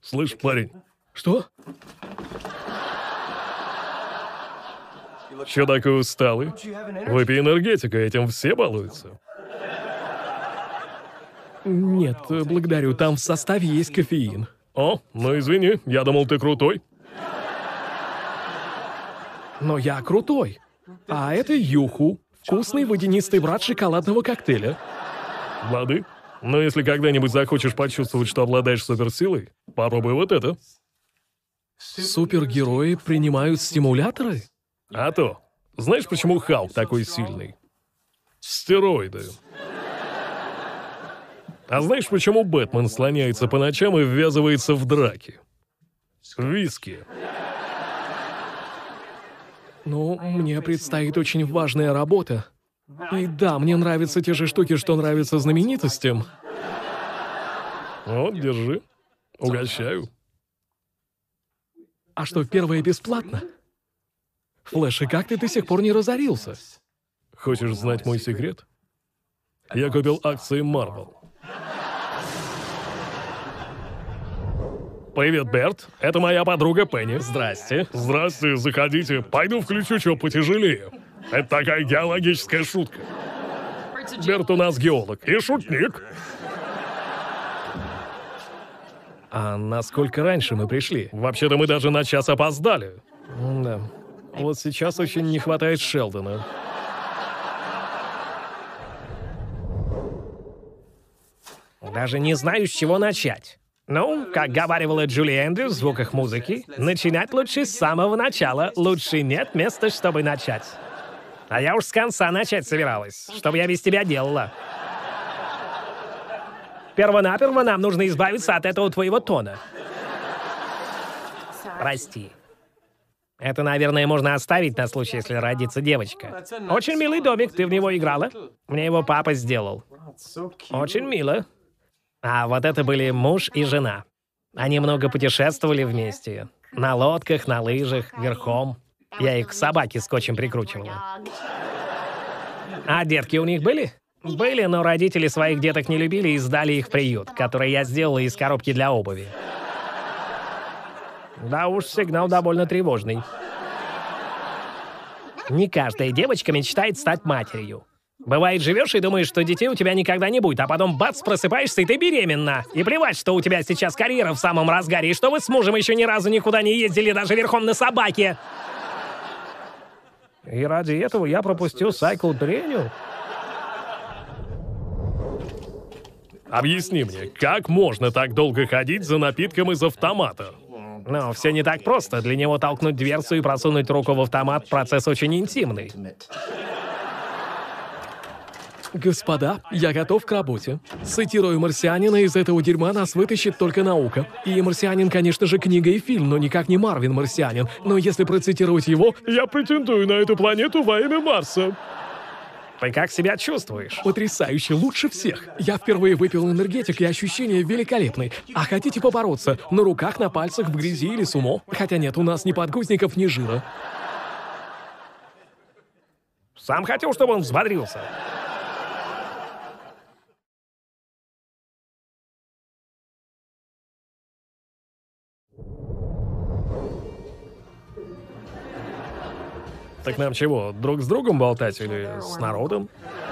Слышь, парень, Что? чё такой усталый? Выпей энергетика, этим все балуются. Нет, благодарю, там в составе есть кофеин. О, ну извини, я думал, ты крутой. Но я крутой. А это Юху. Вкусный водянистый брат шоколадного коктейля. Лады. Но если когда-нибудь захочешь почувствовать, что обладаешь суперсилой, попробуй вот это. Супергерои принимают стимуляторы? А то. Знаешь, почему Халк такой сильный? Стероиды. А знаешь, почему Бэтмен слоняется по ночам и ввязывается в драки? Виски. Ну, мне предстоит очень важная работа. И да, мне нравятся те же штуки, что нравятся знаменитостям. Вот, держи. Угощаю. А что, первое бесплатно? Флэш, и как ты до сих пор не разорился? Хочешь знать мой секрет? Я купил акции Marvel. Привет, Берт. Это моя подруга Пенни. Здрасте. Здрасте, заходите. Пойду включу что потяжелее. Это такая геологическая шутка. Берт у нас геолог и шутник. А насколько раньше мы пришли? Вообще-то мы даже на час опоздали. Да. Вот сейчас очень не хватает Шелдона. Даже не знаю, с чего начать. Ну, как говаривала Джули Эндрюс в звуках музыки, начинать лучше с самого начала. Лучше нет места, чтобы начать. А я уж с конца начать собиралась, чтобы я без тебя делала. Первонаперво нам нужно избавиться от этого твоего тона. Прости. Это, наверное, можно оставить на случай, если родится девочка. Очень милый домик, ты в него играла? Мне его папа сделал. Очень мило. А вот это были муж и жена. Они много путешествовали вместе. На лодках, на лыжах, верхом. Я их к собаке скотчем прикручивала. А детки у них были? Были, но родители своих деток не любили и сдали их в приют, который я сделала из коробки для обуви. Да уж, сигнал довольно тревожный. Не каждая девочка мечтает стать матерью. Бывает, живешь и думаешь, что детей у тебя никогда не будет, а потом бац, просыпаешься, и ты беременна. И плевать, что у тебя сейчас карьера в самом разгаре, и что вы с мужем еще ни разу никуда не ездили, даже верхом на собаке. И ради этого я пропустил сайкл тренинг. Объясни мне, как можно так долго ходить за напитком из автомата? Но все не так просто. Для него толкнуть дверцу и просунуть руку в автомат — процесс очень интимный. Господа, я готов к работе. Цитирую марсианина, из этого дерьма нас вытащит только наука. И марсианин, конечно же, книга и фильм, но никак не Марвин марсианин. Но если процитировать его, Я претендую на эту планету во имя Марса. Ты как себя чувствуешь? потрясающе, лучше всех. Я впервые выпил энергетик, и ощущения великолепные. А хотите побороться? На руках, на пальцах, в грязи или сумо? Хотя нет, у нас ни подгузников, ни жира. Сам хотел, чтобы он взбодрился. Так нам чего, друг с другом болтать или с народом?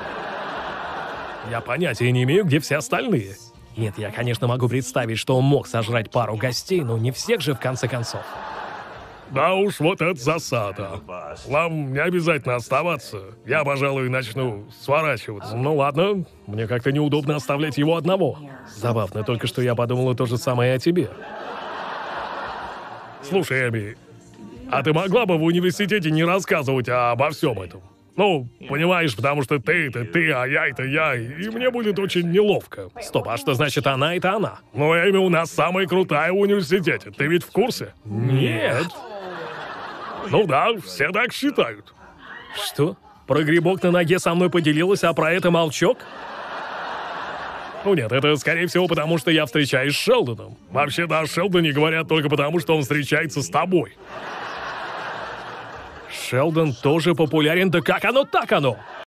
Я понятия не имею, где все остальные. Нет, я, конечно, могу представить, что он мог сожрать пару гостей, но не всех же в конце концов. Да уж, вот это засада. Вам не обязательно оставаться. Я, пожалуй, начну сворачиваться. Ну ладно, мне как-то неудобно оставлять его одного. Забавно, только что я подумала то же самое о тебе. Слушай, Эми, а ты могла бы в университете не рассказывать обо всем этом? Ну, понимаешь, потому что ты это ты, а я это я, и мне будет очень неловко. Стоп, а что значит она это она? Ну, Эми у нас самая крутая в университете. Ты ведь в курсе? Нет. Ну да, все так считают. Что? Про грибок на ноге со мной поделилась, а про это молчок? Ну нет, это скорее всего потому, что я встречаюсь с Шелдоном. Вообще-то о Шелдоне говорят только потому, что он встречается с тобой. Шелдон тоже популярен, да как оно так оно?